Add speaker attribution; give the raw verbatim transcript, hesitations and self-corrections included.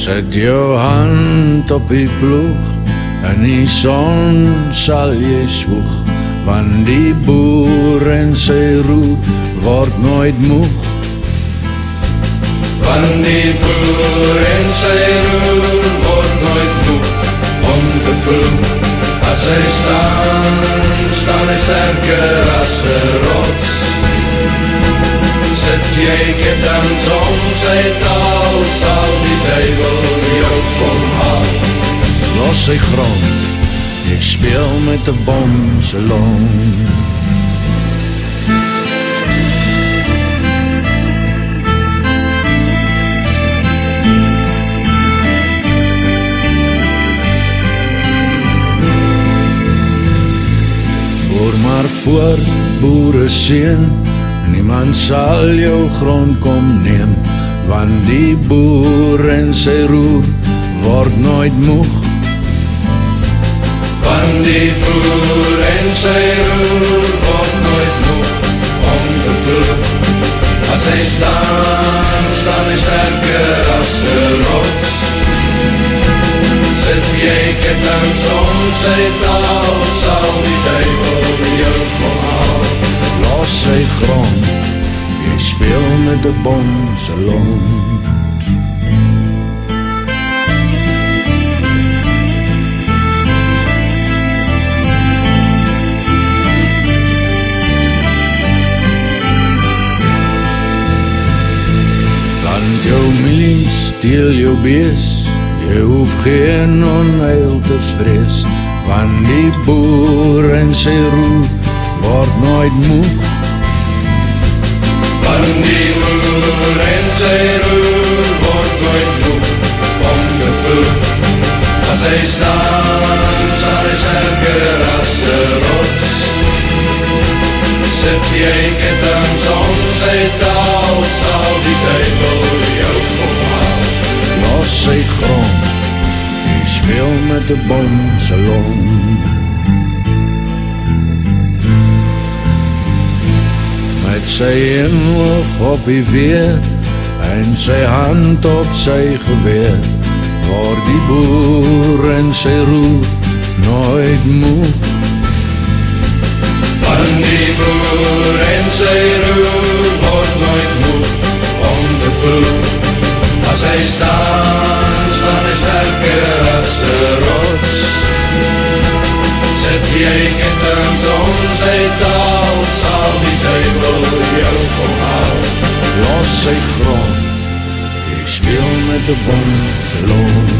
Speaker 1: Zet jou hand op die ploeg en die son sal jy swoeg, want die boer en sy roer word nooit moeg.
Speaker 2: Want die boer en sy roer word nooit moeg om te ploeg. As hy staan, staan hy sterker as 'n rots. Sit jy ketens om sy taal, sal die duivel jou kom haal.
Speaker 1: Los sy grond, ek speel met 'n bom se lont. Hoor maar voor, boere seun, niemand sal jou grond kom neem, want die boer en sy roer word nooit moeg.
Speaker 2: Want die boer en sy roer word nooit moeg om te ploeg. As hy staan, staan hy sterker as 'n rots. Sit jy ketens om sy taal, sal die duivel jou kom haal.
Speaker 1: Los sy grond, jy speel met 'n bom se lont. Plant jou milie, steel jou bees, jy hoef geen onheil te vrees, want die boer en sy roer word nooit moeg.
Speaker 2: Want die boer en sy roer word nooit moeg om te ploeg. As hy staan, staan hy sterker as 'n rots. Sit jy ketens om sy taal, sal die duivel jou kom haal.
Speaker 1: Los sy grond, jy speel met 'n bom se lont. Met sy inhoog op die weer en sy hand op sy geweer, word die boer en sy roer nooit moeg.
Speaker 2: Want die boer en sy roer word nooit moeg om te ploeg. As hy staan, staan hy sterker as 'n rots. Sit jy ketens om sy taal, sal die duivel jou kom haal.
Speaker 1: Los sy grond, jy speel met 'n bom se lont.